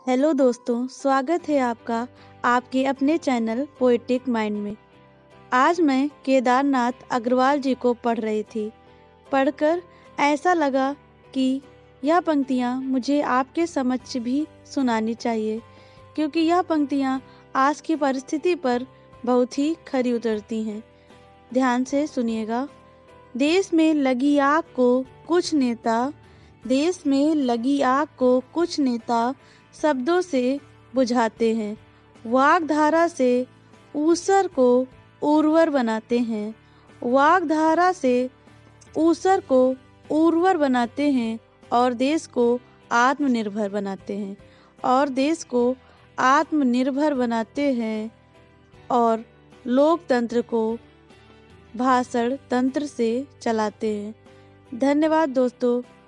Hello दोस्तों, स्वागत है आपका आपके अपने चैनल पोएटिक माइंड में। आज मैं केदारनाथ अग्रवाल जी को पढ़ रही थी। पढ़कर ऐसा लगा कि यह पंक्तियाँ मुझे आपके समक्ष भी सुनानी चाहिए, क्योंकि यह पंक्तियाँ आज की परिस्थिति पर बहुत ही खरी उतरती हैं। ध्यान से सुनिएगा। देश में लगी आग को कुछ नेता शब्दों से बुझाते हैं, वाग्धारा से ऊसर को उर्वर बनाते हैं और देश को आत्मनिर्भर बनाते हैं और लोकतंत्र को भाषण तंत्र से चलाते हैं। धन्यवाद दोस्तों।